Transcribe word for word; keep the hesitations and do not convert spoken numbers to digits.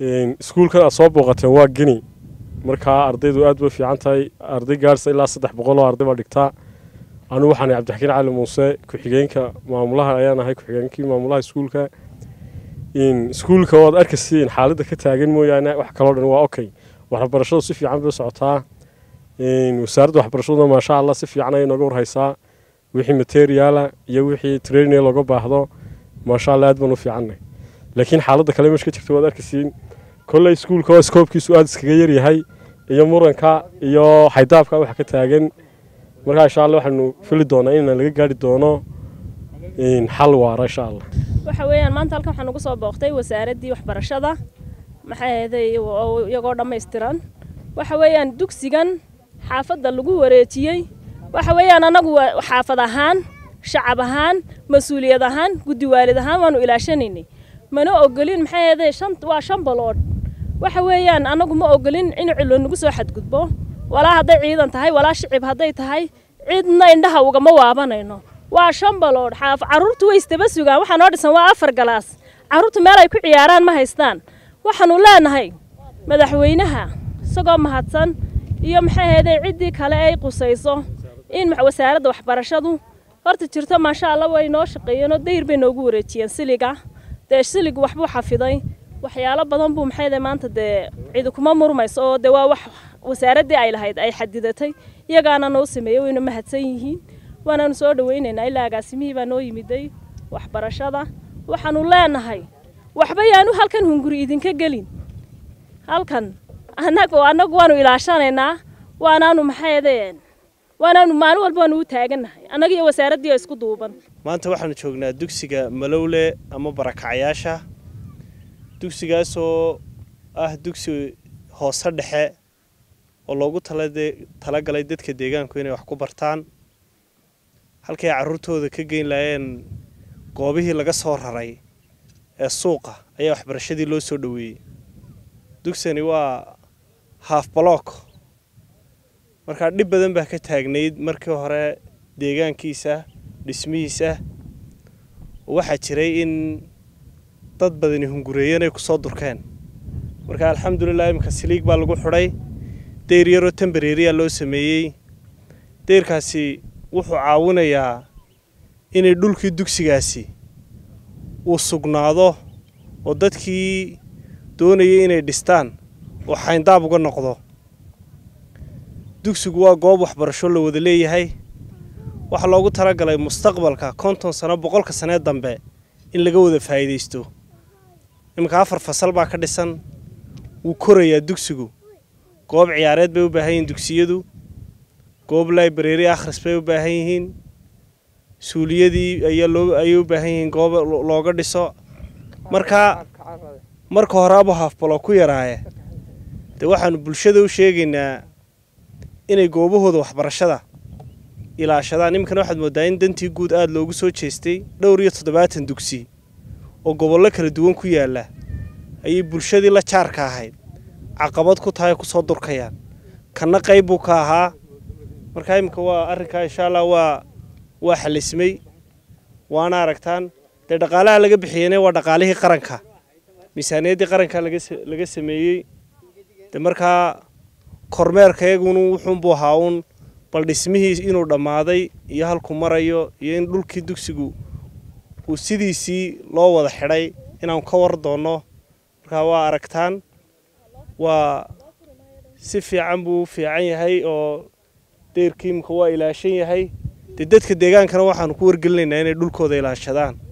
iskuulkan aad soo booqateen waa Gini markaa ardaydu aad bay fiican tahay arday gaarsa ilaa saddex boqol oo arday baa dhigtaa anu waxaan Cabdixakiin Cali Muuse ku xigeenka maamulaha ayaan ahay ku xigeenkii maamulaha iskuulka in iskuulka wad arkaysiin xaaladda ka taagan mooyaane wax kale oo dhan waa okay waxbarashadu si fiican bay socotaa in wasaaradda waxbarashadu ma sha Allah si fiican ay nooga warhaysaa wixii material iyo wixii training looga baahdo ma sha Allah aad baan u fiicannay laakiin xaaladda kale meesha ka jirto wad arkaysiin كل سكول كوا سكوب كي سؤال سكجير يهاي يومرن كا يو حيداب كا وحكي تاجن مرة إن شاء الله إنه في الدونا إن اللي قاعد الدونا إن حلوة إن شاء الله. وحويان ما أنت لكم حنقص بوقتي وسعرت دي وحبرشة ما هذا يقعد ما يسترن وحويان دوكسيجن حافظ اللجوء وريتيي وحويان أنا جو حافظهان شعبهان مسؤوليتهان جدي والدهان وانو إلى شنيني ما نو أقولين ما هذا شنط وشن بلور وحويان أنا جو ما أقولين إن علون نقص واحد قطبه ولا هذا عيد أنت هاي ولا شعب هذا تهاي عيدنا عندها وجم وابنا إنه وشن بلور حاف عرورت ويستبس وجا وحنود سوا أفر جلاس عرورت ما رايكو عياران ما هيستان وحنولا نهاي مدحوينها سقام مهاتسن يوم هذا عيدي كلا قصيصه إن مع وسارد وحبرشادو horta jirto ma sha Allah way noo shaqeeyeen dayr bay noogu wareejiyeen siliga de silig waxbu xafiday waxyaalo badan buu maxay maanta de cid kuma murmayso oo de waa wax wasaaradii ay lahayd ay xadidatay iyagaana noo sameeyay wayna mahadsan yihiin waana soo dhaweynaynaa ilaa agaasimihi baa noo yimiday waxbarashada waxaanu leenahay waxba yaanu halkan hunguri idinka galin halkan anagu anagu waanu ilaashanaynaa waanaanu maxay وأنا ما نقول بنو تاجنا أنا جي وسارة دي أسكت دوبن ما أنت واحد نشوفنا دوكسيجا ملولة أما بركة عياشة دوكسيجا سو أه دوكسي هاصر دحى والله قلت هلا دي هلا قليدت كديجان كويني وحكو برتان هل كي عروتو ذا كجين لين قابيه لقى صار هراي السوق أيه وحبر الشدي لو سودوي دوكسي نوا هاف بلوك marka dib badan baa ka taagnayd markii hore deegaankiisa dhismihiisa waxa jiray in dad badan hungureeyeen ay ku soo durkeen marka alxamdulillah imka siliig baa lagu xuray deer yaro temporary loo sameeyay deerkaasi wuxuu caawinayaa in dhulkii dugsigaasi uu sugnaado oo dadkii doonayay inay dhistaan oo xayndaab uga noqdo dugsigu waa goob waxbarasho la wada leeyahay waxa loogu talagalay mustaqbalka konton sano boqolka sano dambe in laga wada faa'iideysto imka afar fasal baa ka dhisan uu korayaa dugsigu goob ciyaareed bay u baahan yihiin dugsiyadu goob library akhris bay u baahan yihiin suuliyadii ayaa loo ay u baahan yihiin goob looga dhiso marka marka hore aba hafbalo ku yaraaye de waxaan bulshada u sheegaynaa inay goobahooda waxbarashada ilaashadaan imkana waxaad moodaa in dantii guud aad loogu soo jeestay dhowr iyo toddobaatan dugsi oo gobollo kala duwan ku yaala ayay bulshadii la jaarka ahayd caqabad ku tahay ku soo durkayaan kana qayb uu ka ahaa marka imka waa arrinka insha Allah waa waa xalismay waana aragtaan de dhaqaalaha laga bixiyay waa dhaqaalihii qaranka miisaaniyadii qaranka laga laga sameeyay de marka kormeerkayguna wuxuu buu haawun bal dhismihiis inuu dhamaaday iyo halku marayo iyo in dhulkii dugsigu uu sidiisii loo wada xidhay inaan ka war doono marka waa aragtaan waa si fiican buu fiican yahay oo deerkiimka waa ilaashan yahay dadka deegaankana waxaan ku wargelinaynaa inay dhulkooda ilaashadaan